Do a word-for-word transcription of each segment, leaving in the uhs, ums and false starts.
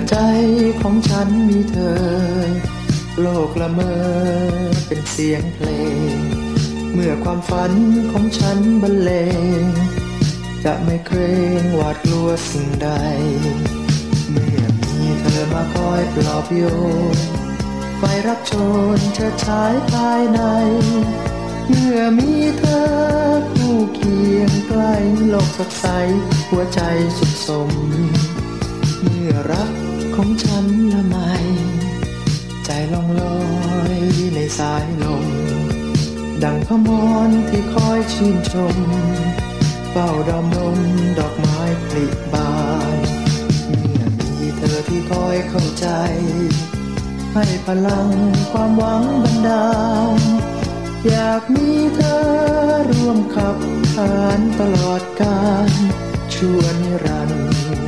ใจของฉันมีเธอโลกละเมอเป็นเสียงเพลงเมื่อความฝันของฉันบรรเลงจะไม่เกรงหวาดกลัวสิ่งใดเมื่อมีเธอมาคอยปลอบโยนไฟรักโชนเชิดฉายภายในเมื่อมีเธอคู่เคียงใกล้โลกสดใสหัวใจสุขสมเมื่อรักของฉันละไมใจล่องลอยในสายลมดังพมรที่คอยชื่นชมเฝ้าดอมดมดอกไม้ผลิบานเมื่อมีเธอที่คอยเข้าใจให้พลังความหวังบันดาลอยากมีเธอร่วมขับขานตลอดกาลชั่วนิรันดร์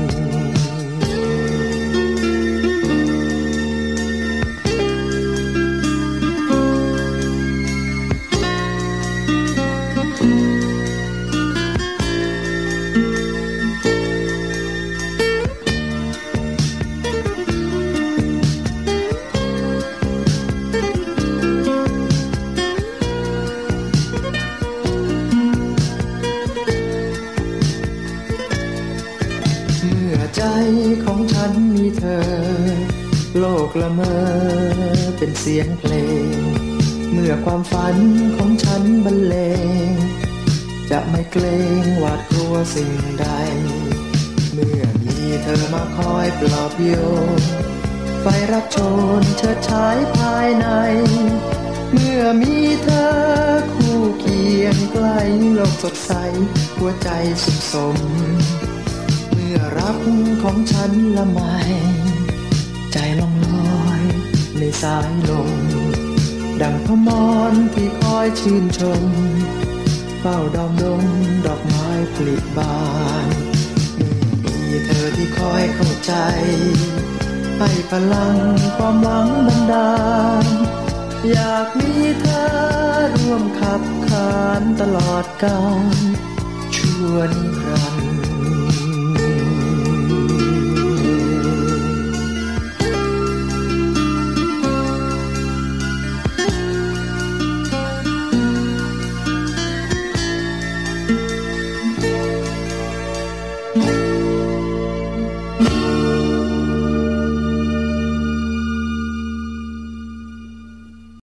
ใจของฉันมีเธอโลกละเมอเป็นเสียงเพลงเมื่อความฝันของฉันบรรเลงจะไม่เกรงหวาดกลัวสิ่งใดเมื่อมีเธอมาคอยปลอบโยนไฟรักโชนเชิดฉายภายในเมื่อมีเธอคู่เคียงใกล้โลกสดใสหัวใจสุขสมเมื่อรักของฉันละไมใจล่องลอยในสายลมดังพมรที่คอยชื่นชมเฝ้าดอมดมดอกไม้ผลิบานมีเธอที่คอยเข้าใจให้พลังความหวังบันดาลอยากมีเธอร่วมขับขานตลอดกาลชั่วนิรันดร์